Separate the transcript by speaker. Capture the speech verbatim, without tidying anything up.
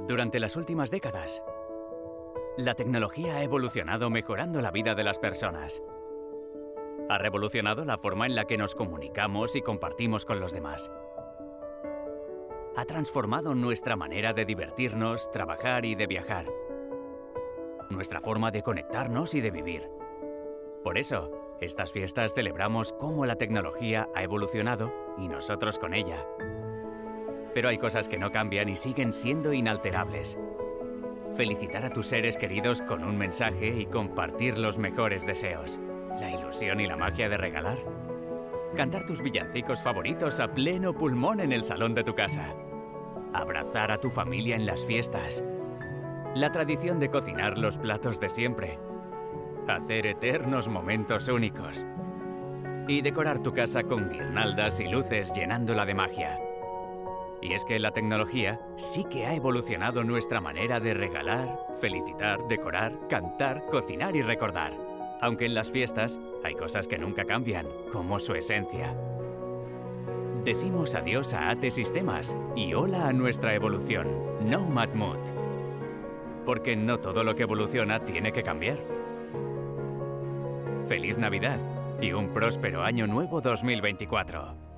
Speaker 1: Durante las últimas décadas, la tecnología ha evolucionado mejorando la vida de las personas. Ha revolucionado la forma en la que nos comunicamos y compartimos con los demás. Ha transformado nuestra manera de divertirnos, trabajar y de viajar. Nuestra forma de conectarnos y de vivir. Por eso, estas fiestas celebramos cómo la tecnología ha evolucionado y nosotros con ella. Pero hay cosas que no cambian y siguen siendo inalterables. Felicitar a tus seres queridos con un mensaje y compartir los mejores deseos. La ilusión y la magia de regalar. Cantar tus villancicos favoritos a pleno pulmón en el salón de tu casa. Abrazar a tu familia en las fiestas. La tradición de cocinar los platos de siempre. Hacer eternos momentos únicos. Y decorar tu casa con guirnaldas y luces llenándola de magia. Y es que la tecnología sí que ha evolucionado nuestra manera de regalar, felicitar, decorar, cantar, cocinar y recordar. Aunque en las fiestas hay cosas que nunca cambian, como su esencia. Decimos adiós a A T E Sistemas y hola a nuestra evolución, Nomad Mood. Porque no todo lo que evoluciona tiene que cambiar. ¡Feliz Navidad y un próspero Año Nuevo dos mil veinticuatro!